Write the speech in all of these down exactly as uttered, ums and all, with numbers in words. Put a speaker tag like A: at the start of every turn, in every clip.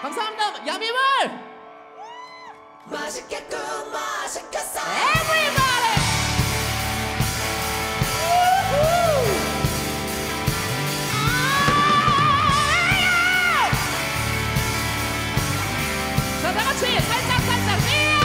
A: 감사합니다. 야미물
B: 맛있겠군 맛있겠어
A: Everybody 자 다같이 살짝 살짝 밀어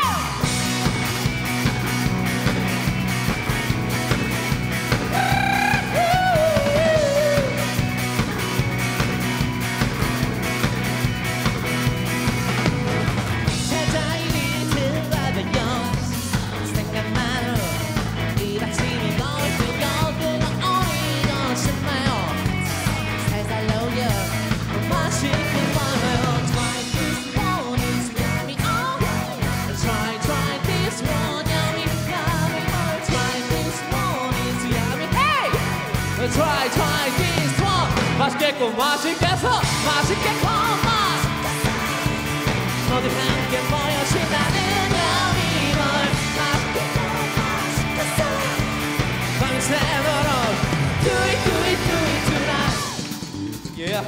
A: Try, try this one 맛있겠고 맛있겠어 맛있겠고 맛있겠어 모두 함께 모여 신나는 여미걸 맛있겠고 맛있겠어 밤새도록 Do it, do it, do it tonight Yeah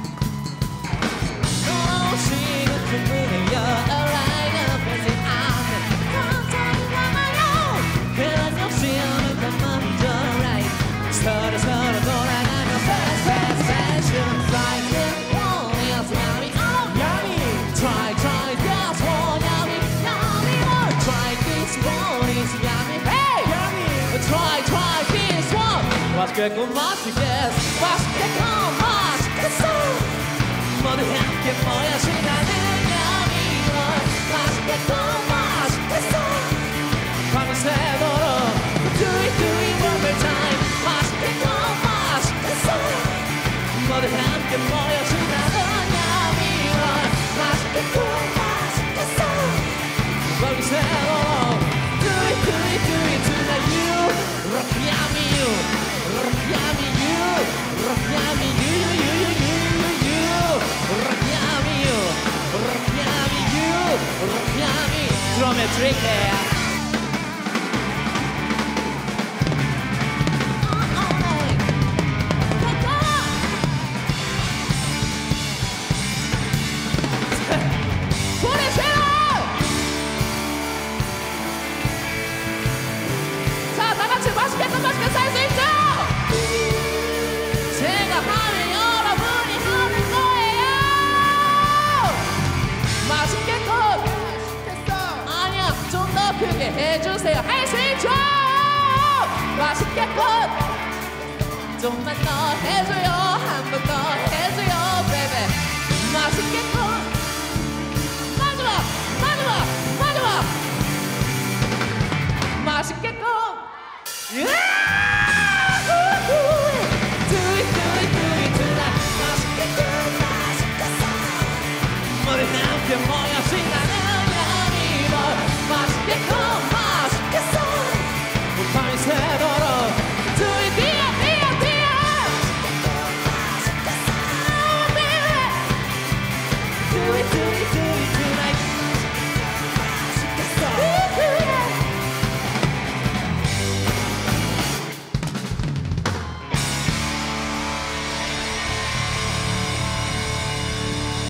A: 너무 시간 충분해요 Alright, I'm busy, I'm 천천히 남아요 그런 욕심 없는 건 먼저 right 서로 서로 돌아가며 fast fast fashion Like this one is yummy oh yummy Try try this one yummy yummy oh Try this one is yummy hey yummy Try try this one 맛있겠고 맛있겠어 맛있겠고 맛있겠어 모두 함께 모여 신나는 yummy oh 맛있겠고 맛있겠어 밤새도록 Do it do it one more time 맛있겠고 맛있겠어 모두 함께 모여 신나는 야미월 맛있겠고 맛있겠어 밤새도록 Do it do it do it tonight you rock yummy you rock yummy you rock yummy you you you you you you rock yummy you rock yummy you rock yummy 드럼에 트릭해 맛있겠다 맛있겠다 할 수 있죠? 제가 하면 여러분이 하는 거예요 맛있겠고 맛있겠어 아니야 좀 더 크게 해주세요 할 수 있죠? 맛있겠고 좀만 더 해줘요 한 번 더 해줘요 baby 맛있겠고 마지막 마지막 마지막 맛있겠고 Yeah!